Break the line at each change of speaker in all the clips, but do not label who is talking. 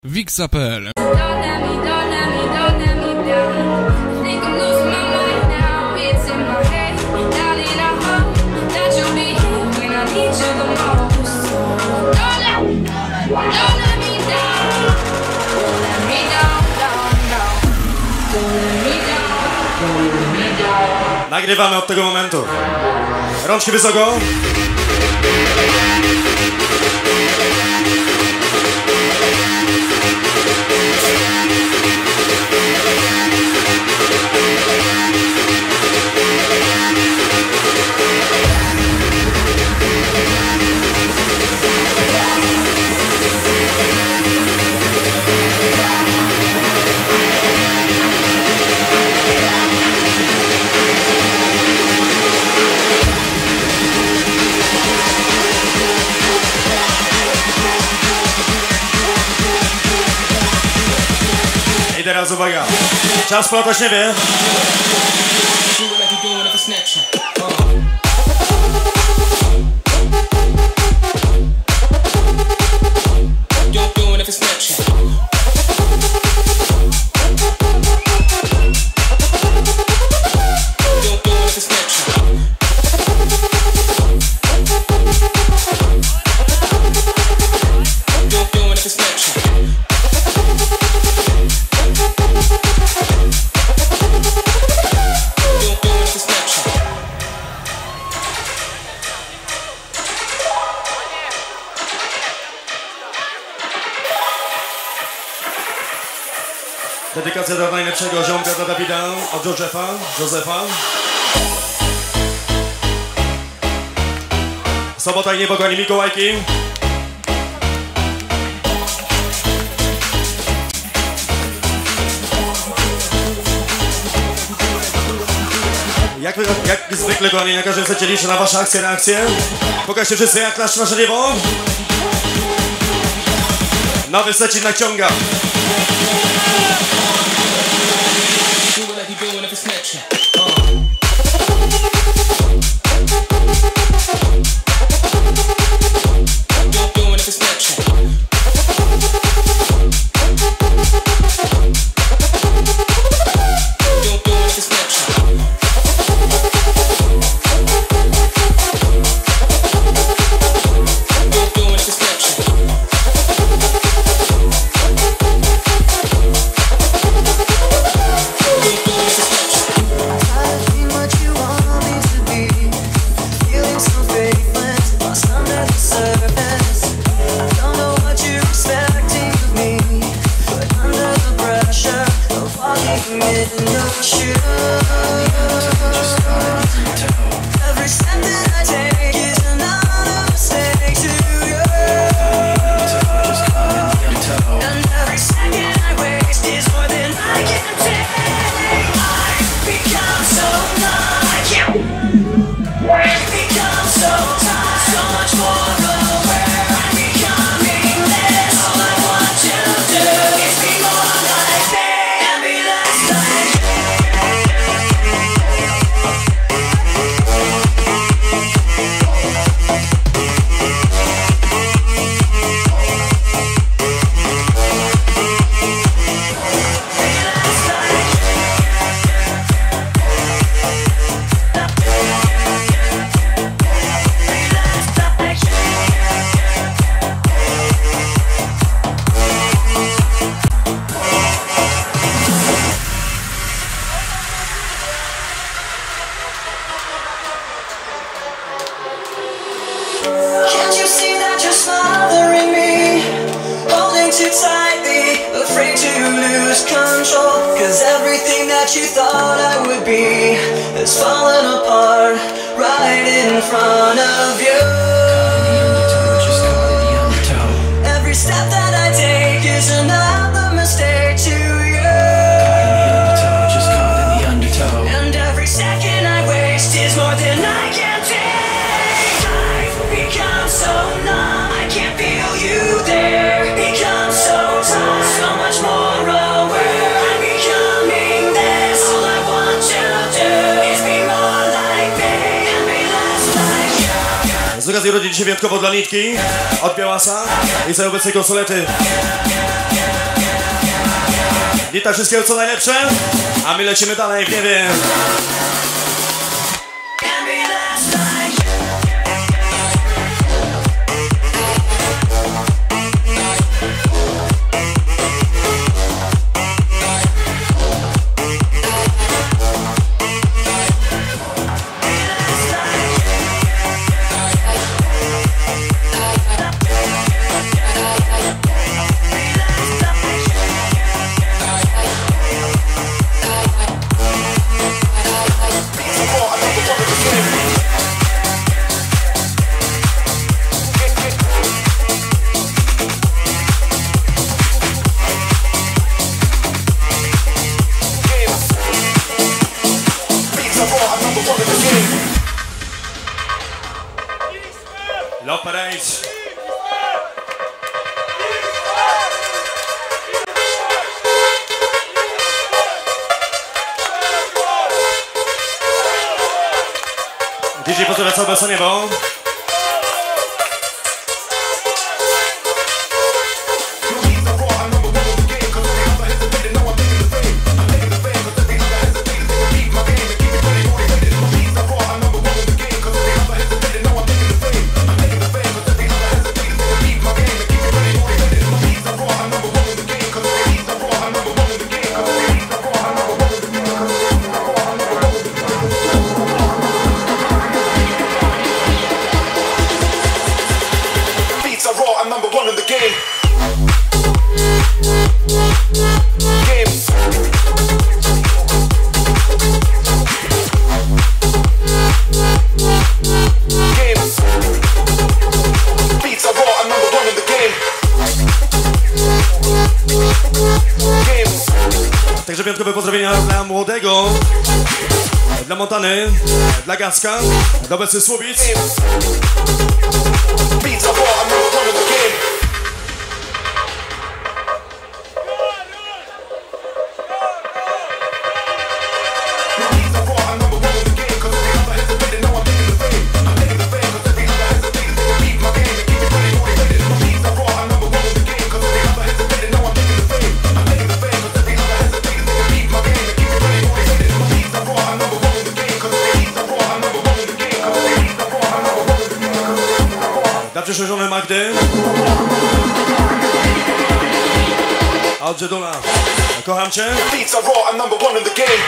Wixa.pl.
Nagrywamy od tego momentu. Rączki wysoko. I teraz uwaga, czas platać nie wie. Dedykacja dla najlepszego ziomka dla Dawida od Józefa. Sobota i niebo, kochani Mikołajki. Jak zwykle, kochani, na każdym secie liczę na wasze akcje, reakcje. Pokażcie wszyscy, jak nasze niebo. Nowy secik naciąga. Z okazji urodzin dzisiaj wyjątkowo dla Nitki od Białasa i całej obecnej konsolety. Witam wszystkiego co najlepsze, a my lecimy dalej, nie wiem. Love Parade. DJ pozdrawia całe Beso Niebo. Także wyjątkowe pozdrowienia dla Młodego, dla Montany, dla Gacka, dla obecnych Słowic. Dla przyszłej żony Magdy, Algedola, kocham cię.
Beats are raw, I'm number one in the game.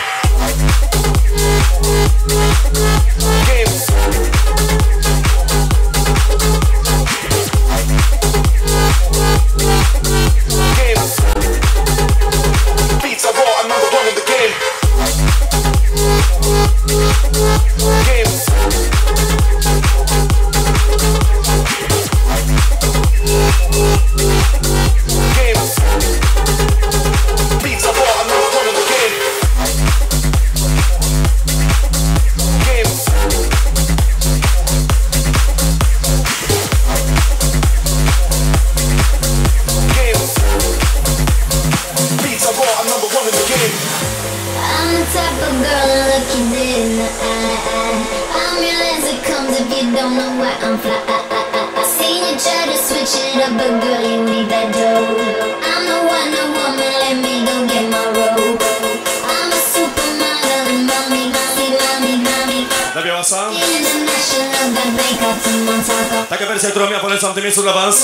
Beats are raw, I'm number one in the game.
Taka wersja, którą ja polecam w tym miejscu dla was.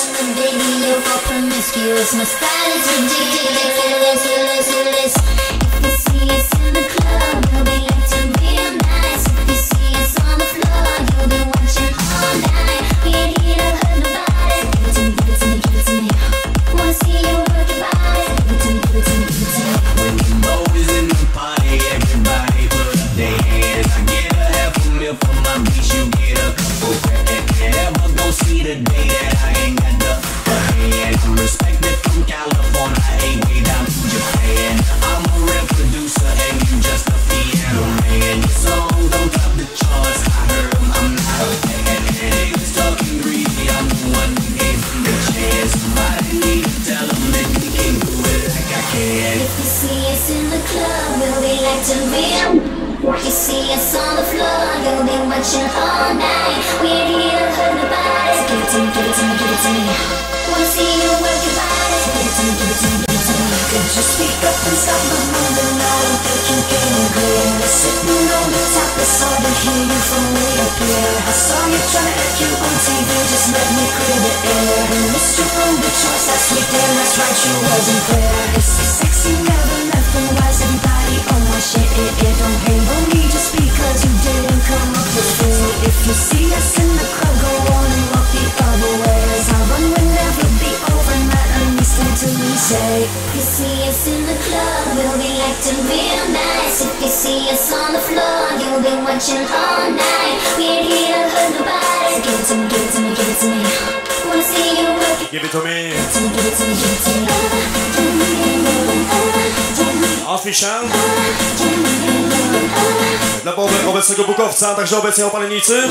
You see us on the floor, you'll be watching all night. We're here to hurt nobody. So give it to me, give it to me, give it to me. Wanna see you work your body. So give it to me, give it to me, give it to me. Good you speak up and stop my moving? I don't think you can agree. Sitting on the top, it's hard to hear you from way up here. I saw you trying to act you on TV, just let me clear the air. You missed your own good choice last week, damn that's right, you wasn't there. It's so sexy, never left, and why's everybody on my shit? It don't hang on me just because you didn't come up with free. If you see us in the crowd, go on and walk the other way. As our run will never be over, not until we say. If you see us in the club, we'll be acting real nice. If you see us on the floor, you'll be watching all night. We ain't here to hurt nobody, so give it to me, give it to me, give it to me. Wanna see you work it.
Give it to me.
Give it to me, give it to me, give it to me.
Official. Dla obecnego Bukowca, także obecnie opalenicy.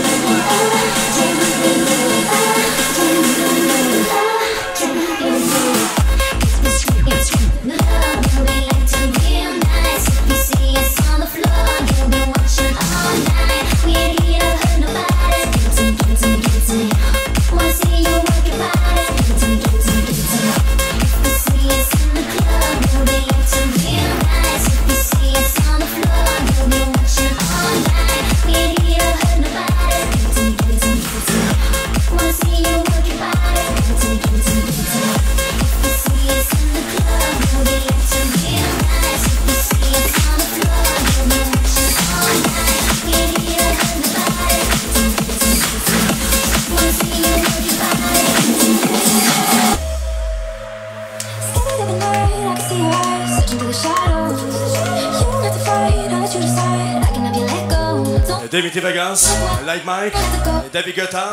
David Vegas, Light Mike, David Guetta.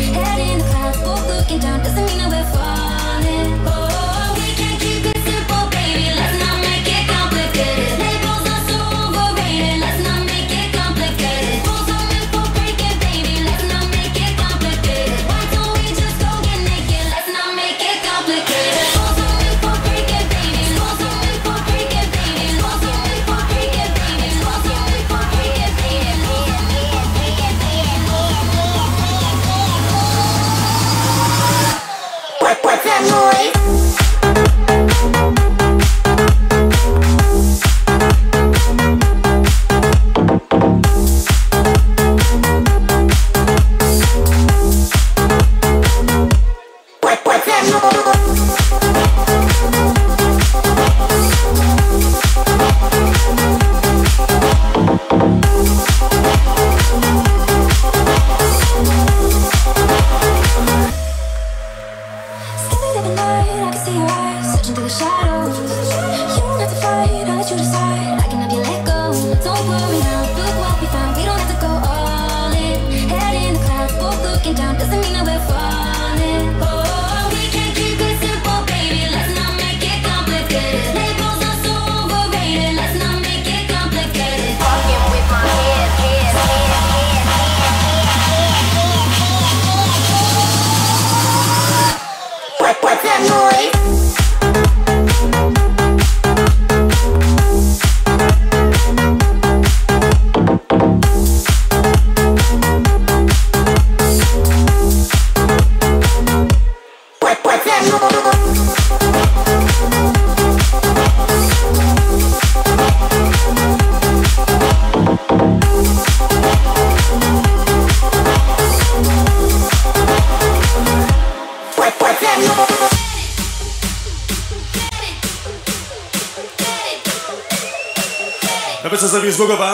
Obecnie zrobił z Głogowa.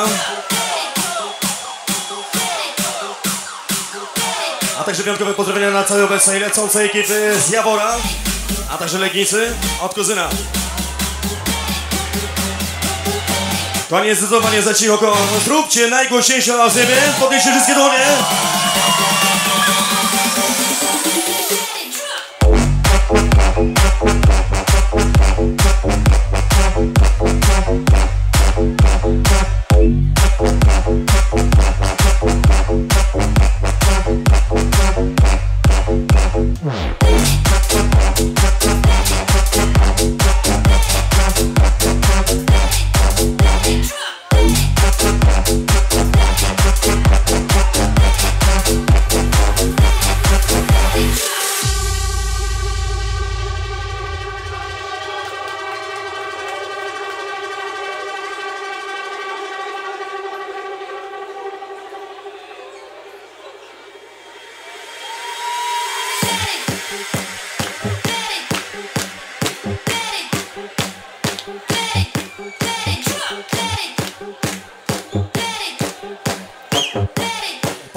A także wyjątkowe pozdrowienia na całej obecnej lecącej ekipy z Jawora, a także Legnicy od kuzyna. Kochani, zdecydowanie za cicho, zróbcie najgłośniejsze o siebie, podnieście wszystkie dłonie.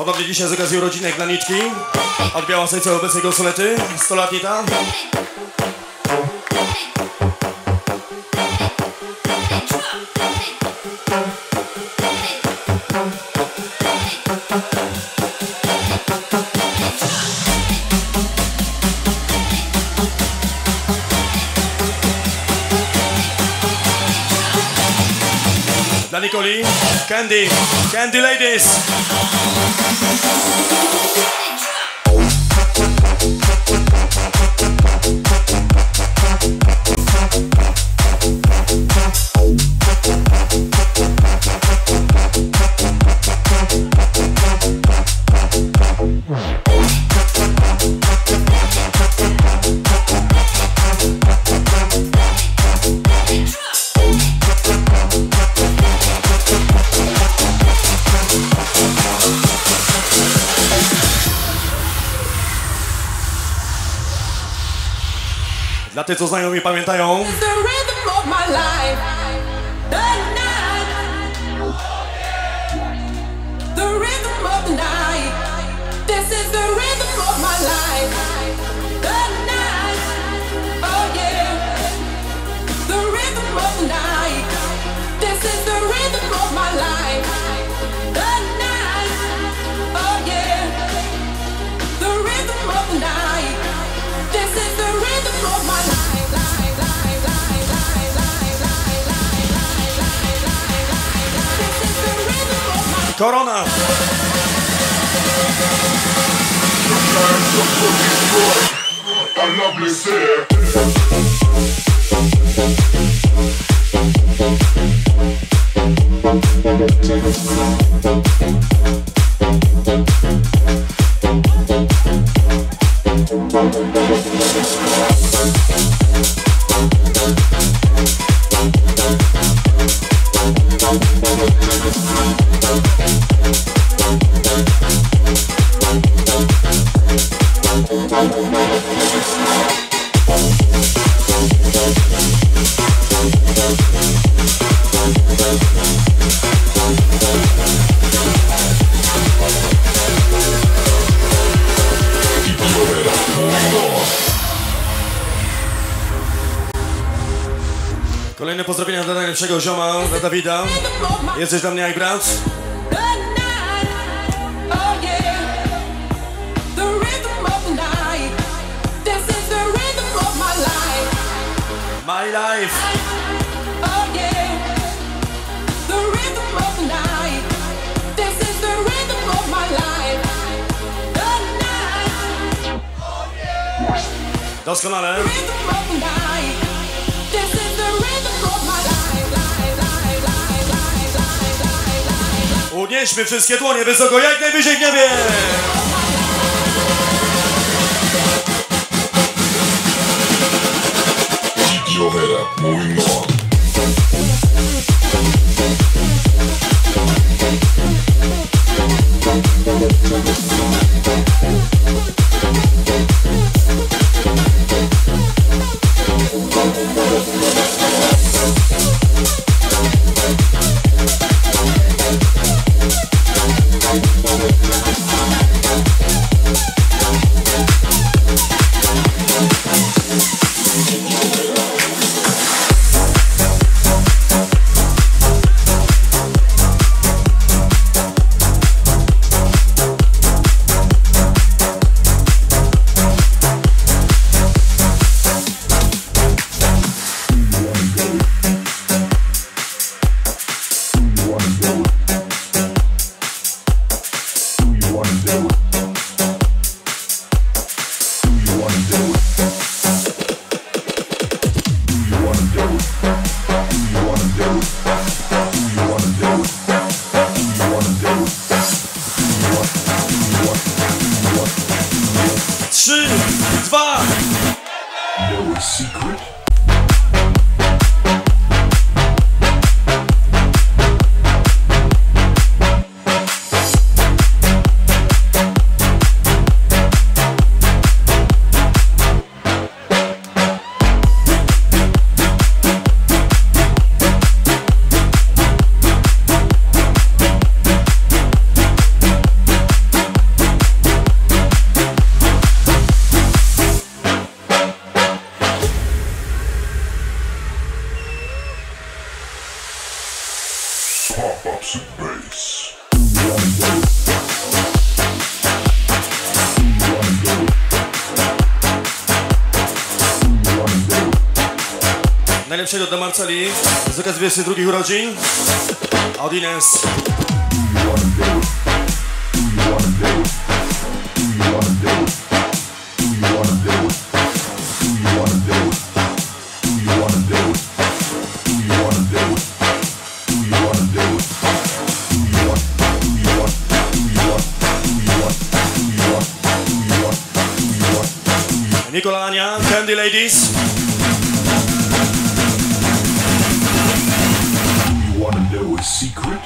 Podobnie dzisiaj z okazji urodzinek dla Niczki. Odbiała sobie całe obecnej konsolety. 100-latnita. Dla Nikoli, Candy, Candy Ladies. Dla tych, co znają i pamiętają. Corona. Kolejne pozdrowienia dla najlepszego zioma, dla Dawida. Jesteś dla mnie jak brat. My life. Doskonale. Unieśmy wszystkie dłonie wysoko, jak najwyżej w niebie!
Keep your head up, moving on. pop-ups and bass.
Najlepszego dla Marceli z okazji 22 urodzin. Audines. Nicola Ania, Candy Ladies.
You wanna know a secret?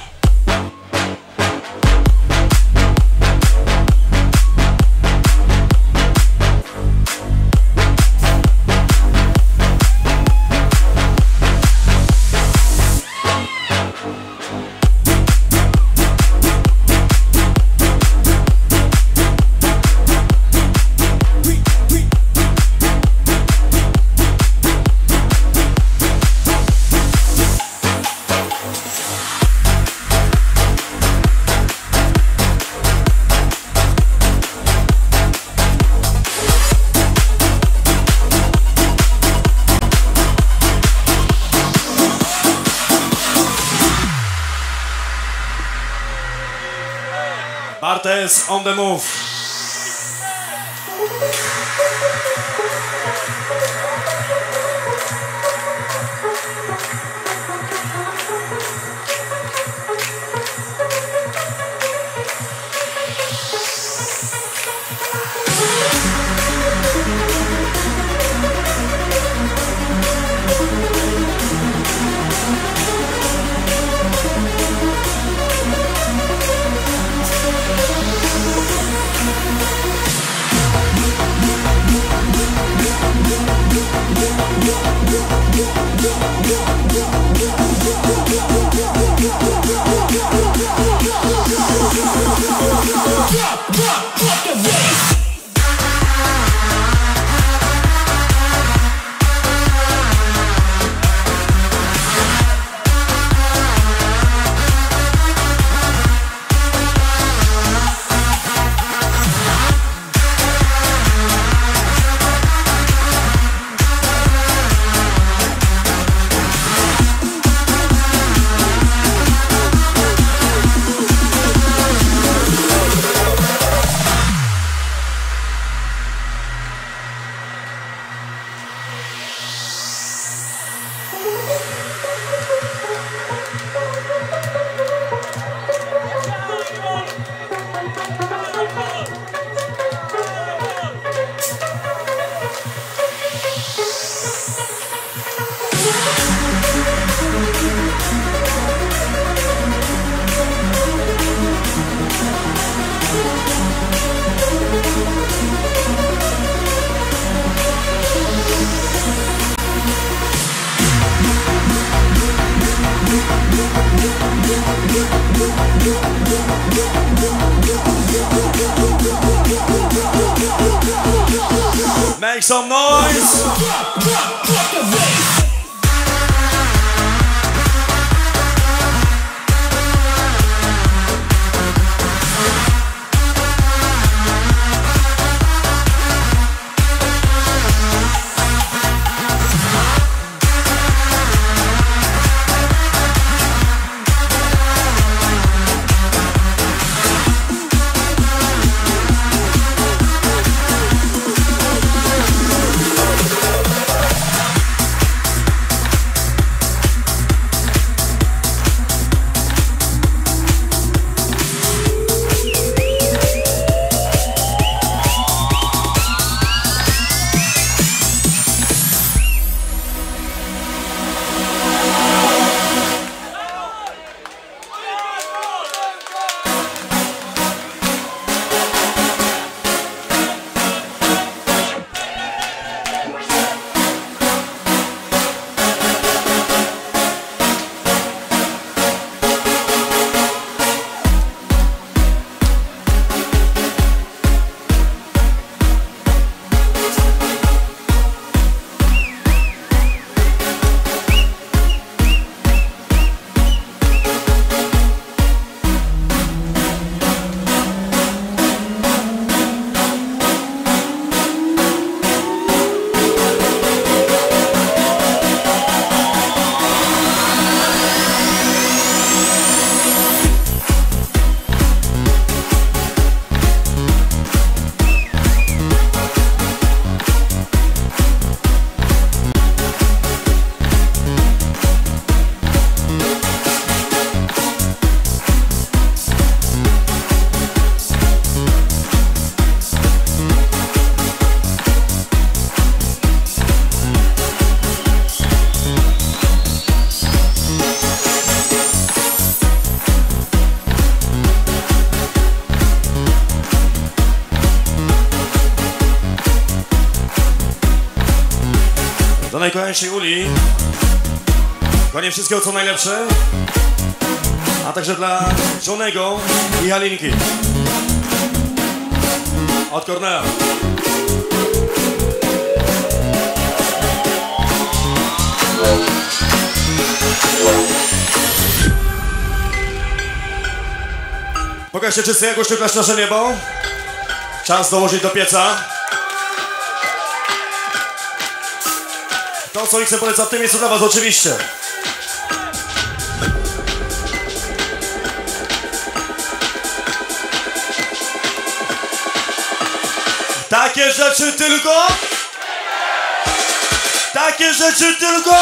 Bartes on the move. Make some noise! najkochańszej Uli. Konie wszystkiego co najlepsze. A także dla Johnego i Halinki. Od Kornela. Pokażcie wszyscy, jak uszczupłasz nasze niebo. Czas dołożyć do pieca. To, co chcę polecam w tym miejscu dla was, oczywiście. Takie rzeczy tylko. Takie rzeczy tylko.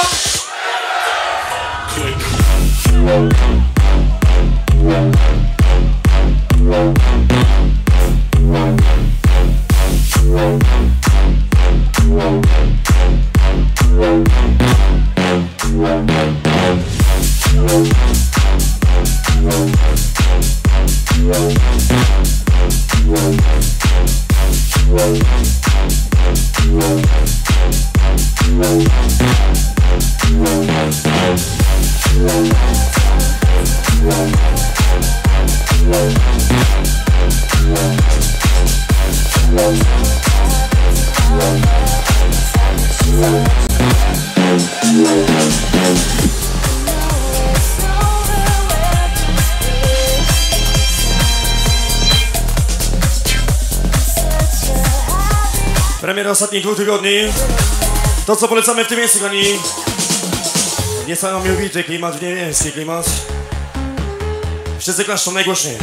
Premiera ostatnich 2 tygodni. To, co polecamy w tym miejscu, oni niesamowity klimat, niemiecki klimat. Wszyscy klaszczą najgłośniej.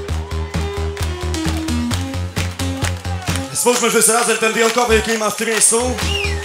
Spójrzmy wszyscy razem ten wyjątkowy klimat w tym miejscu.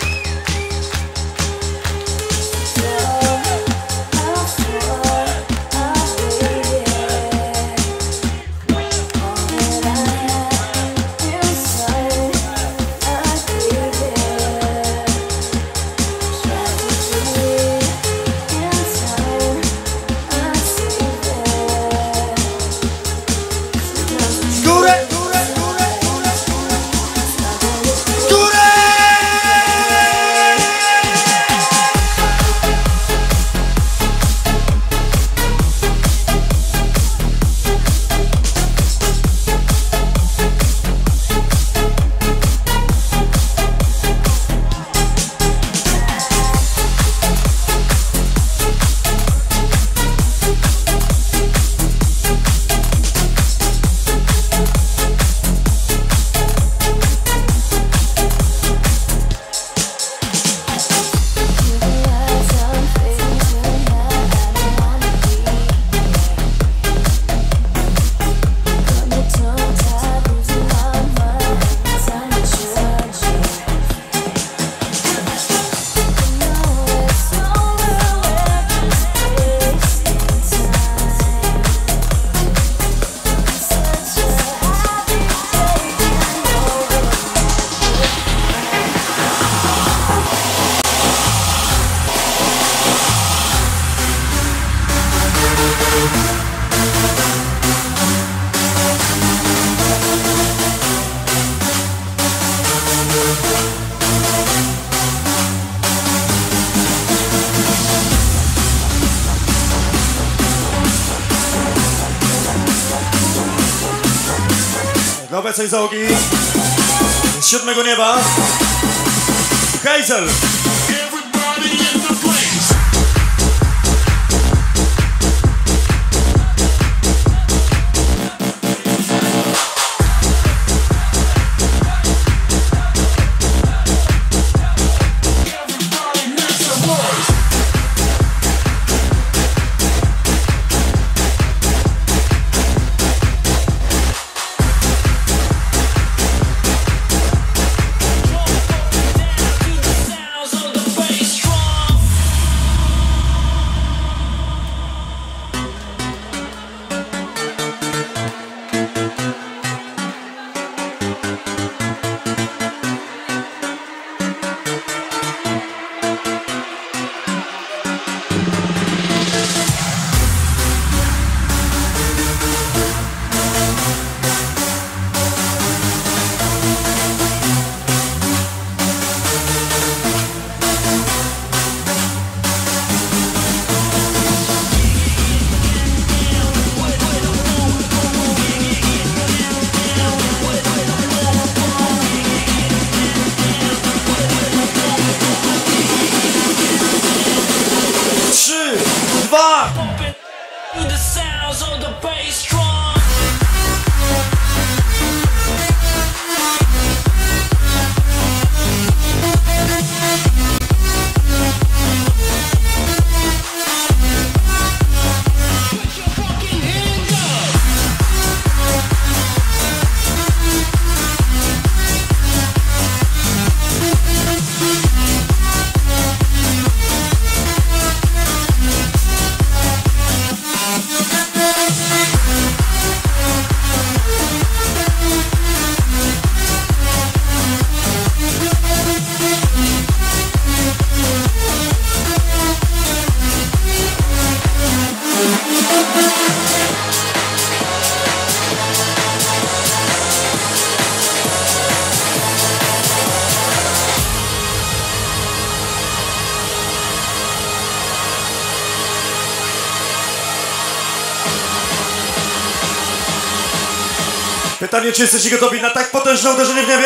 Dla obecnej załogi z 7 nieba Hazel.
Sounds
2!
The sounds of the bass drum. Put your fucking hands up.
Pytanie, czy jesteście gotowi na tak potężne uderzenie w niebie?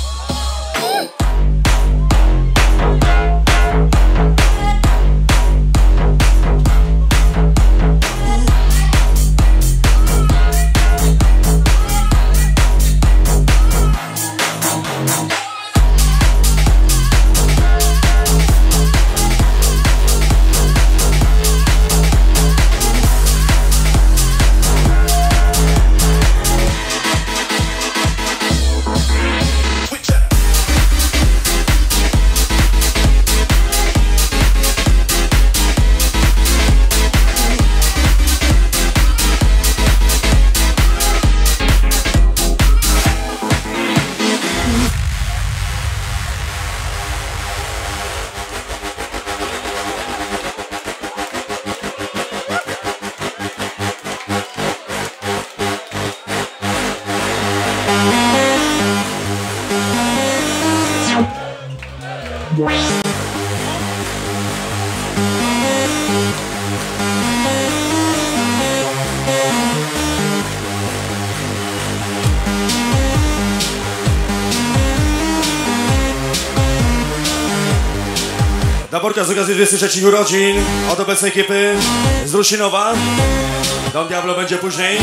Daborka z okazji 23 urodzin od obecnej ekipy z Rusinowa. Don Diablo będzie później.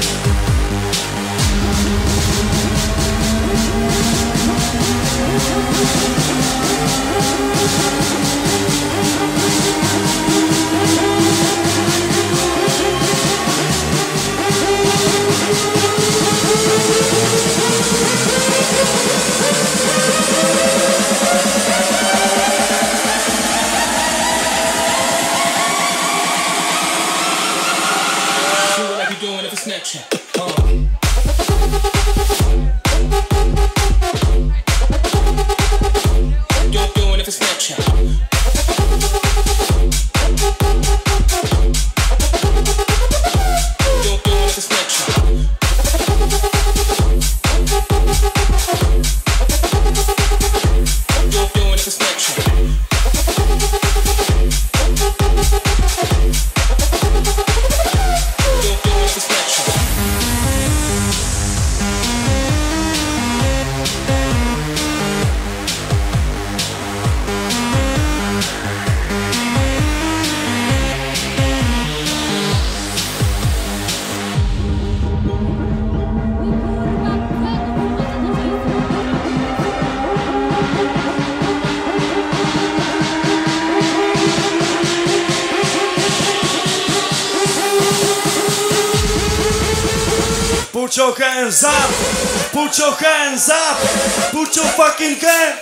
Put your hands up! Put your hands up! Put your fucking hands!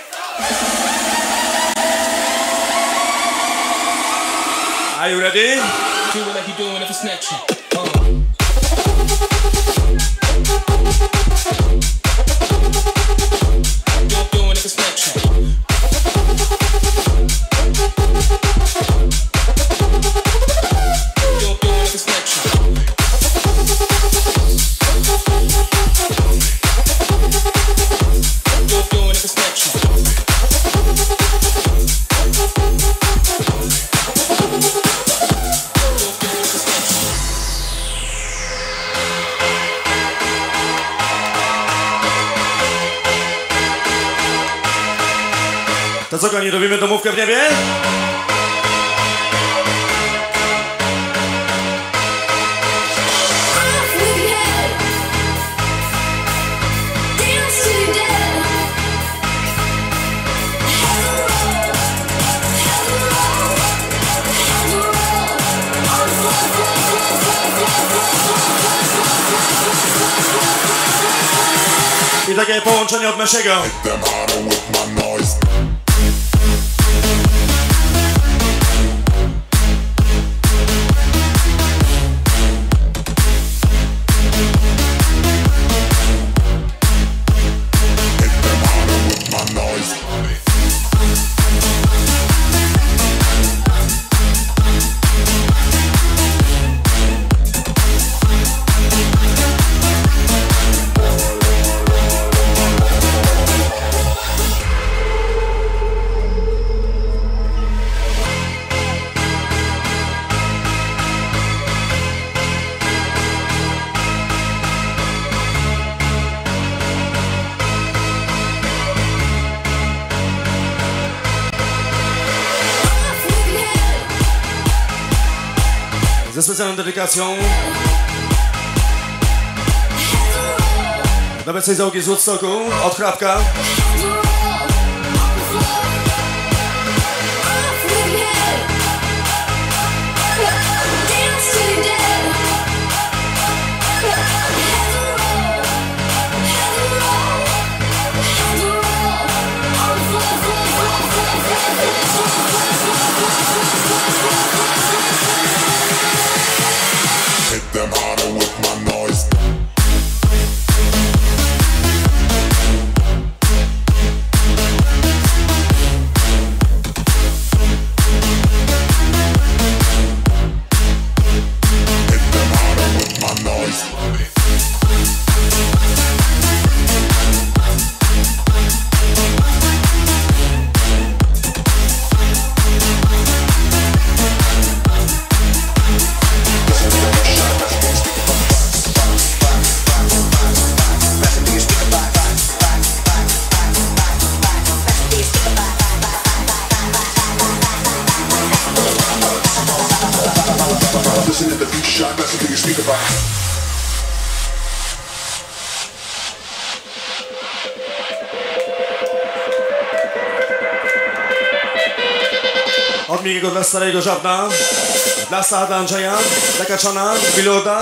Are you ready?
Do it like you're doing it for Snapchat. Doing it for Snapchat.
To co, kochani, robimy domówkę w niebie? I takie połączenie od Messiego.
Them harder with my noise.
Ze specjalną dedykacją dla obecnej załogi z Woodstocku od Hrabka.
Hit them harder with my noise. Hit them harder with my noise. Listen to the beat shot, listen to your speaker box.
Od Mikiego dla Starego Żabna, dla Stacha, dla Andrzeja, dla Kaczana, Biluda,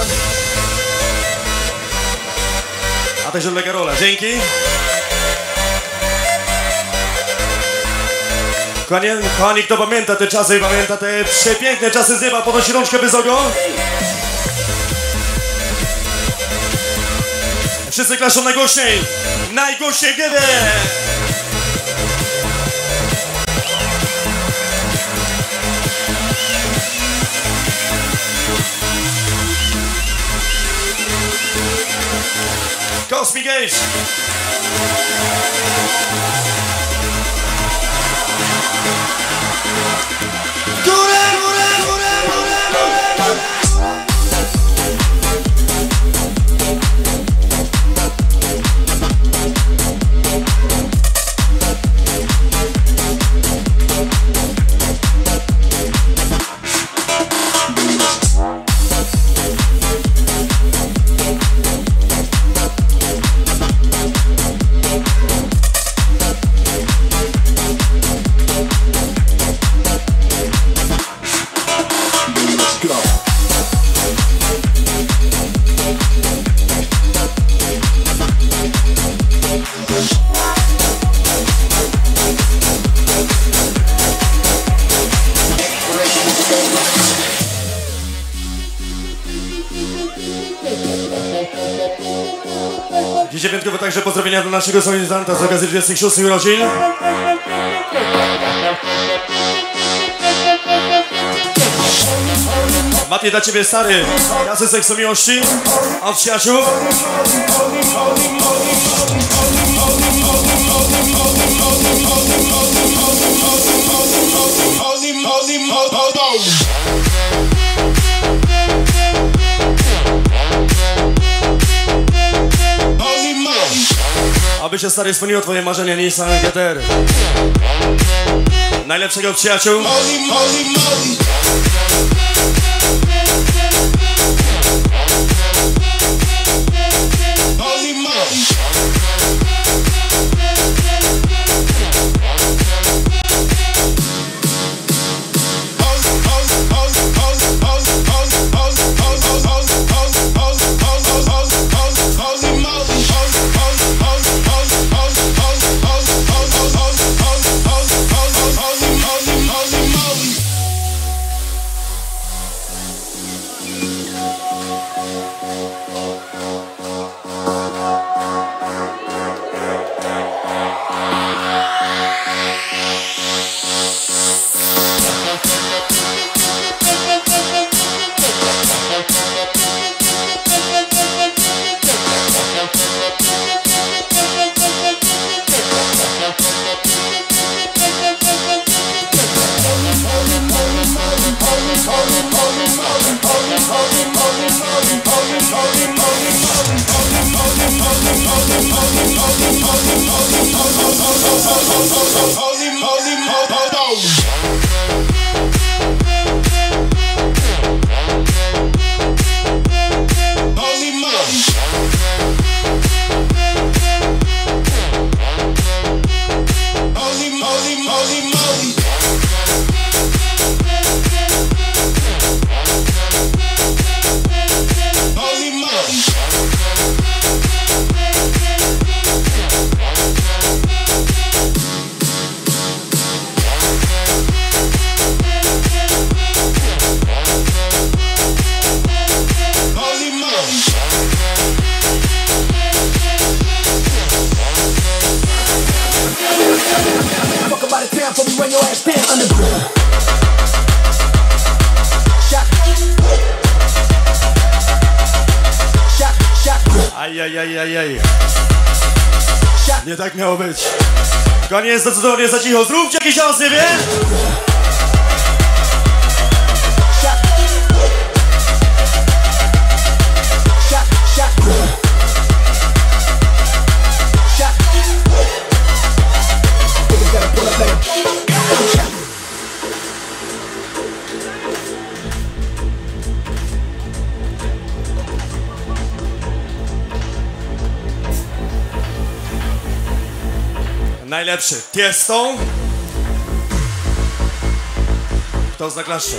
a także dla Karola. Dzięki. Kochani, kto pamięta te czasy i pamięta te przepiękne czasy z nieba, podnosi rączkę wysoko. Wszyscy klaszą najgłośniej. Najgłośniej gdyby. Cosmic Gage. Górę, górę, górę, górę, górę, górę. Dzisiaj wyjątkowo także pozdrowienia dla naszego solenizanta z okazji 26 urodzin. Mati, dla ciebie stary, kasy seksu miłości od przyjaciół. Aby się stary spełniło twoje marzenia, Nissan GTR. Najlepszego przyjaciół. Ajajajajaj. Nie tak miało być. Koniec, zdecydowanie za cicho. Zróbcie jakiś hałas, nie wie? Najlepszy. Tiesto. Kto zna klaszcze?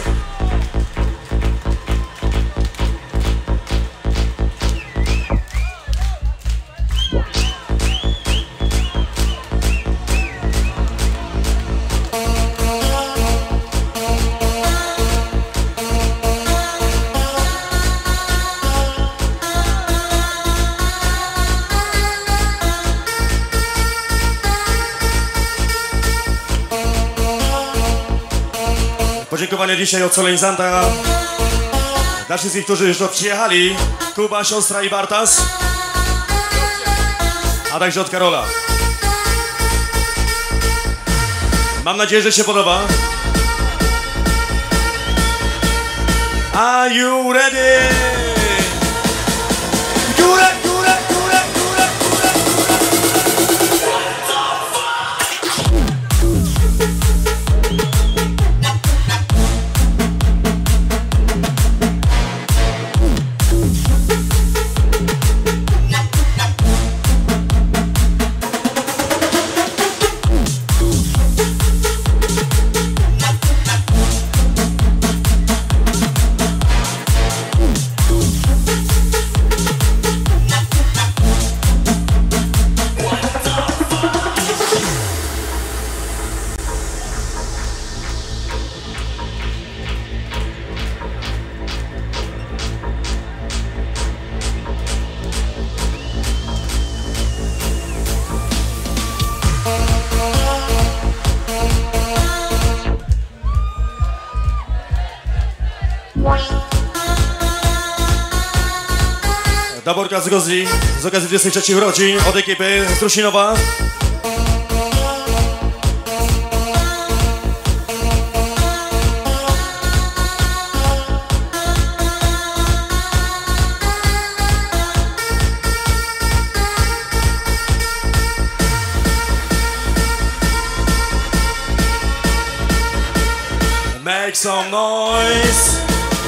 Podziękowania dzisiaj od solenizanta dla wszystkich, którzy już przyjechali. Kuba, siostra i Bartas. A także od Karola. Mam nadzieję, że się podoba. Are you ready? Górę, górę, górę, górę, górę, Daborka z Gozli z okazji 23 urodzin od ekipy z Trusinowa. Make some noise.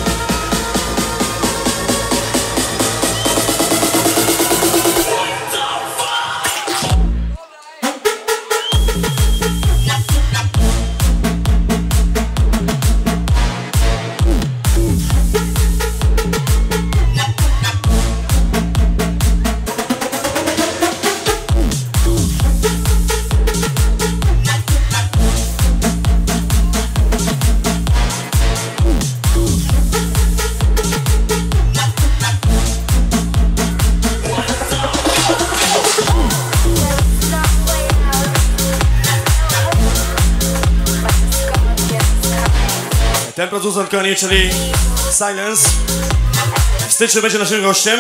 Ten producent koni, czyli Silence, w styczniu będzie naszym gościem.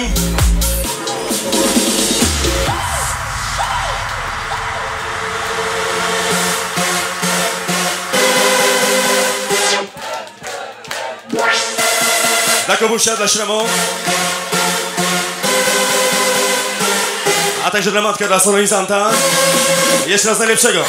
Jakobusia dla Śremo. A także dla matka, dla solenizanta. Jeszcze raz najlepszego.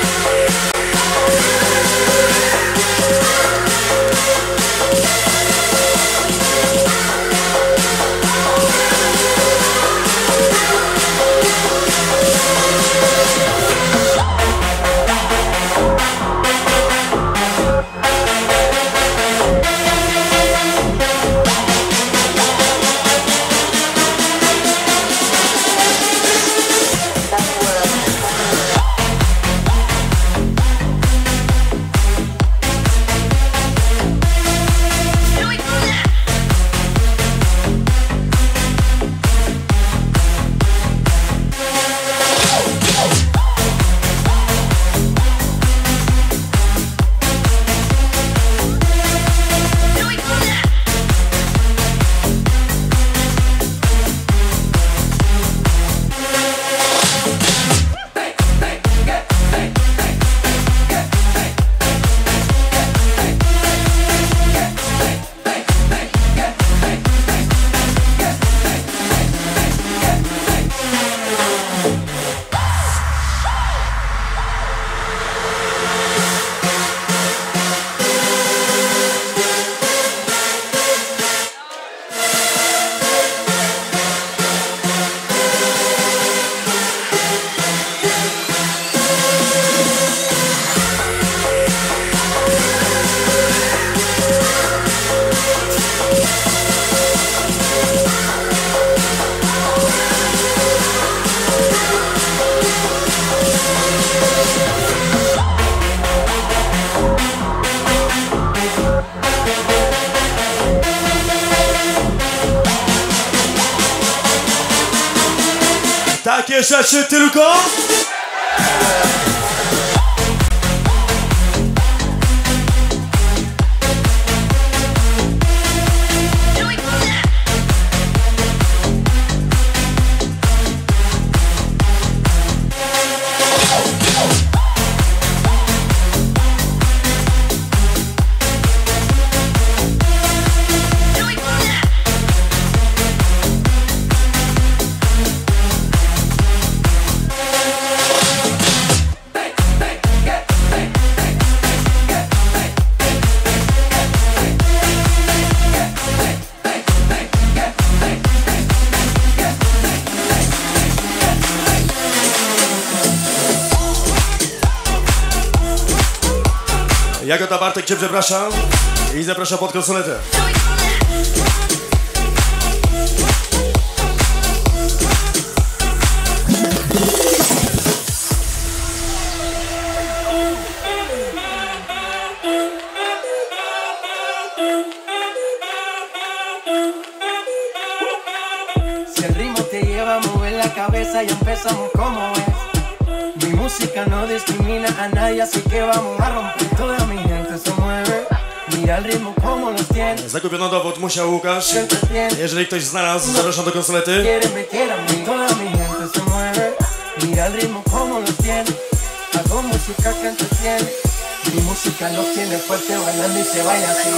Takie rzeczy tylko... Jagoda Bartek cię przepraszam i zapraszam pod konsoletę.
Si el ritmo te lleva a mover la cabeza, ya empezamos como es. Mi música no discrimina a nadie, así que vamos a romper. Toda mi gente se mueve, mira el ritmo como los tiene.
Zakupiono dowód, musiał Łukasz. Jeżeli ktoś znalazł, zapraszam do konsolety.
Toda mi gente se mueve, mira el ritmo como los tiene. Hago música que entretiene. Mi música los tiene fuerte bailando y se baila así.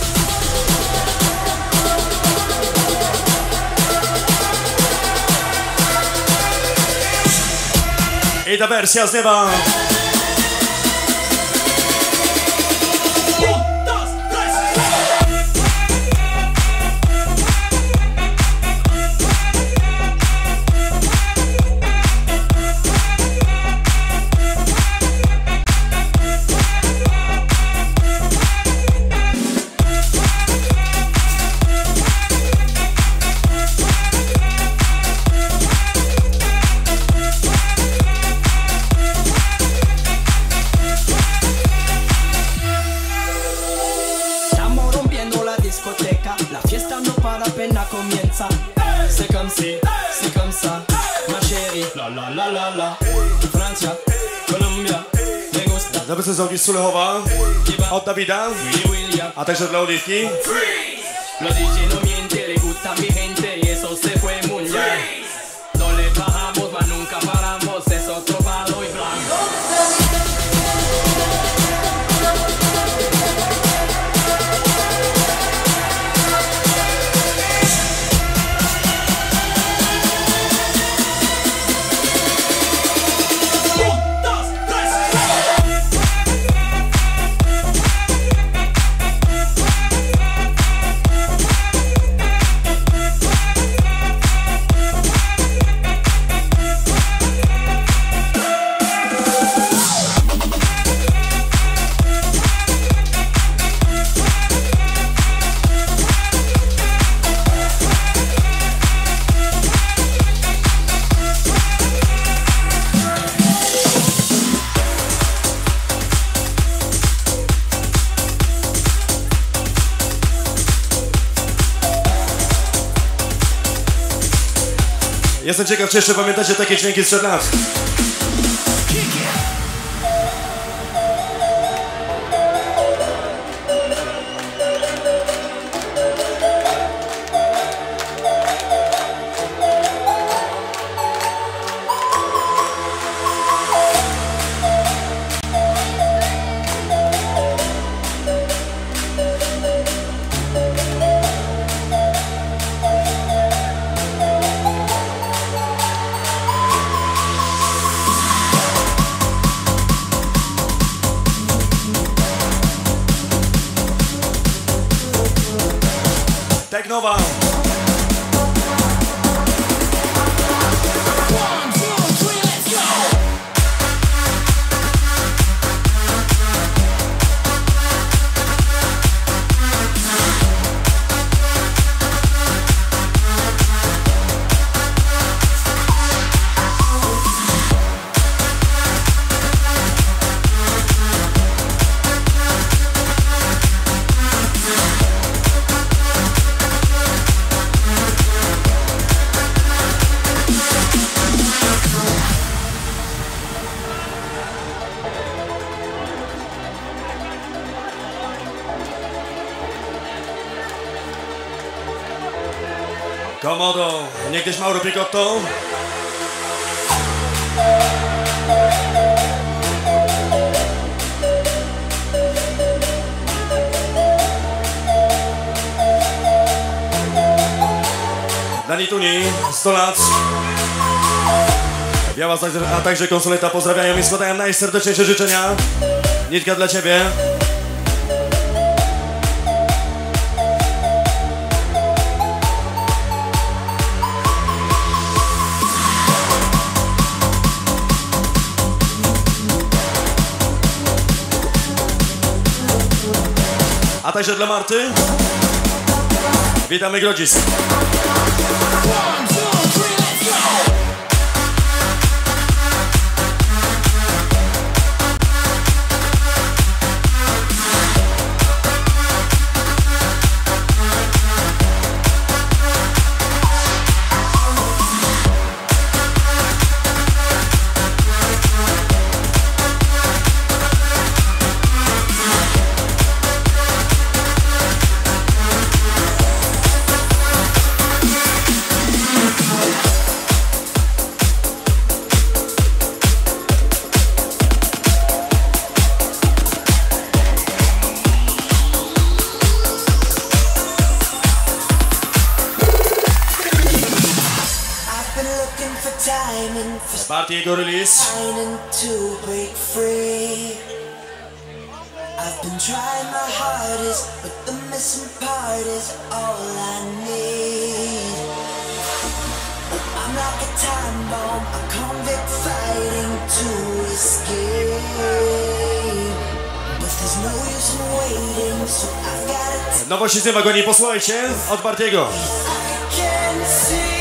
I ta wersja z nieba. Zabezpieczę z Augustu Lechowa od Dawida, a także dla Oliwki.
Los DJ no miente, le gusta mi gente y eso se fue muy bien. No le bajamos, mas nunca paramos, es otro palo y blanco.
Jestem ciekaw, czy jeszcze pamiętacie takie dźwięki sprzed lat. Technowa. Komodo, niegdyś Mauro Picotto. Dani Tuni, 100 lat. Biała, a także konsulenta pozdrawiają i składają najserdeczniejsze życzenia. Nitka dla ciebie. A także dla Marty. Witamy Grodzisk. Party jego release. I've been trying my hardest, but the missing part is all I need. I'm like a time bomb, a convict fighting to escape. But there's no use in waiting, so I've got to. Nowości z tym wagonie, posłuchajcie od Bartiego. I can see.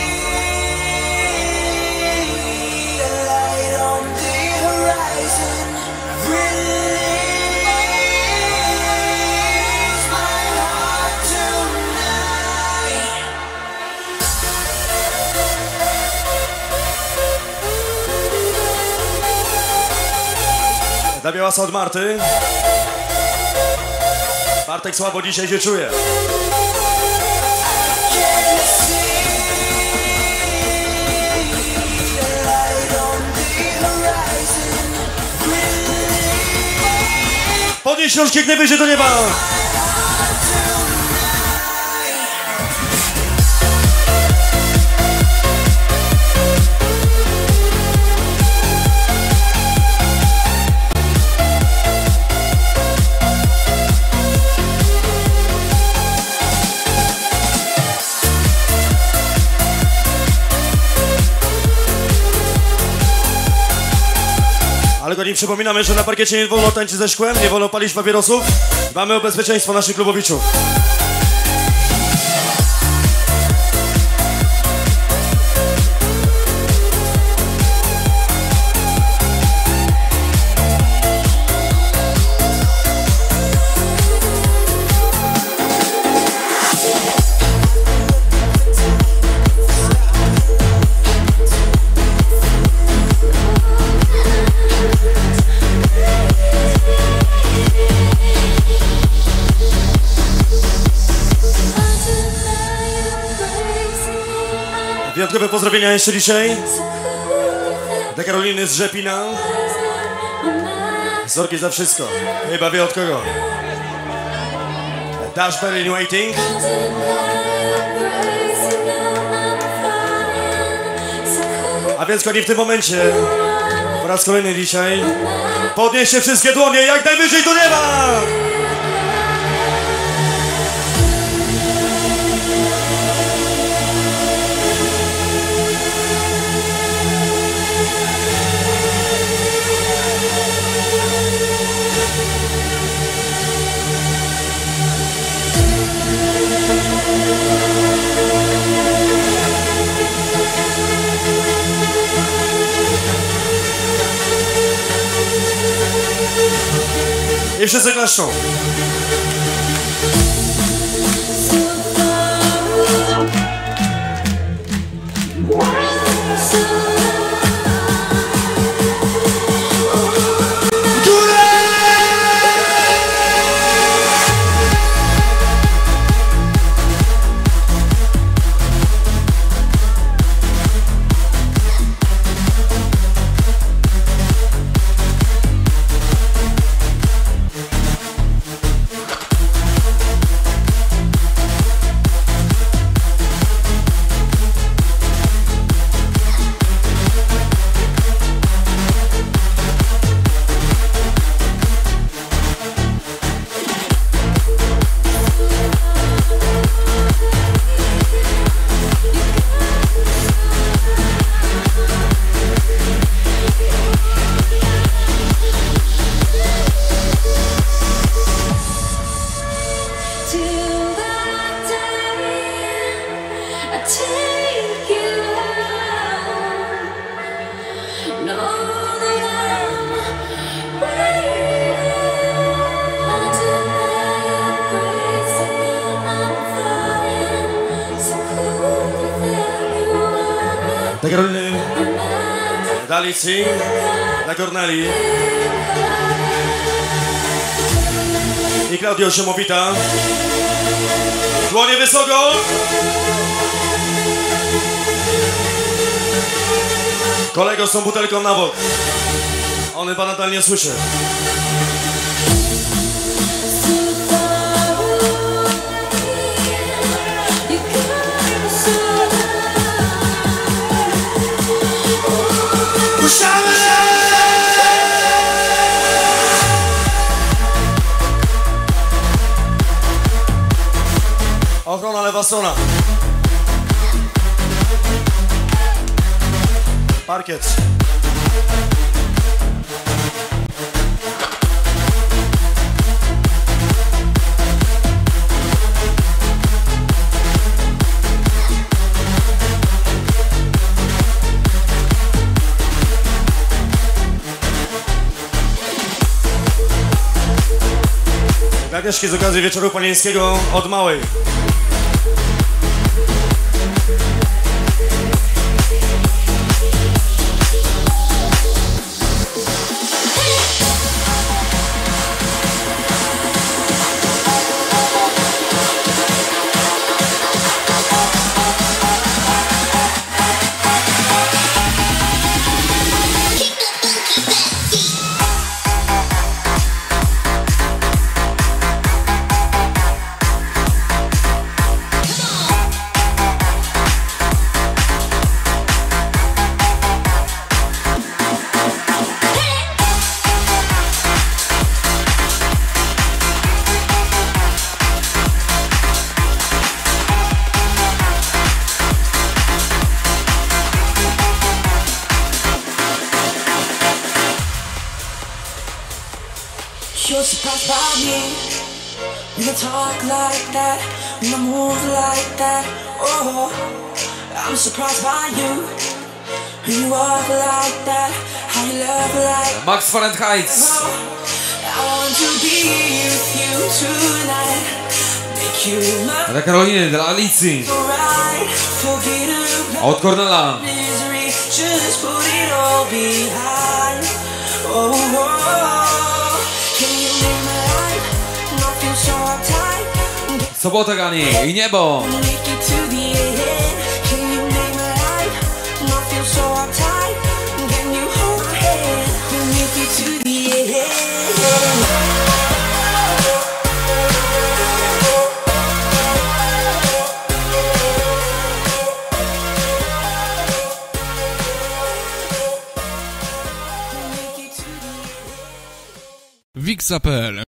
Dla Białasa od Marty. Bartek słabo dzisiaj się czuje. Podnieś nóżki jak najwyżej do nieba. Ale go nie przypominamy, że na parkiecie nie wolno tańczyć ze szkłem, nie wolno palić papierosów. Dbamy o bezpieczeństwo naszych klubowiczów.
Wyjątkowe pozdrowienia jeszcze dzisiaj dla Karoliny z Rzepina. Zorki za wszystko. Chyba wie od kogo. Dash Berlin Waiting. A więc kochani, w tym momencie po raz kolejny dzisiaj podnieście wszystkie dłonie jak najwyżej do nieba! I wszyscy klaszczą. Da Karoliny, da Alicji, da Korneli i Klaudio Siemowita. Dłonie wysoko. Kolego z tą butelką na bok. On chyba nadal nie słyszy. Ochrona lewa strona. Parkiet. Agnieszki z okazji Wieczoru Panieńskiego od Małej.
You're surprised by me when I talk like that, when I move like that. Oh, I'm surprised by you when you walk like that, how you love like.
Max Fahrenheit.
Oh, I want to be with you tonight, make you my.
Dla Karoliny, dla Alicji.
Right, forget about
Od Kornela.
misery, just put it all behind. Oh, oh.
Sobota Gani i niebo.
so uptight. Can you hold my hand and make it to the end?
Wixa.pl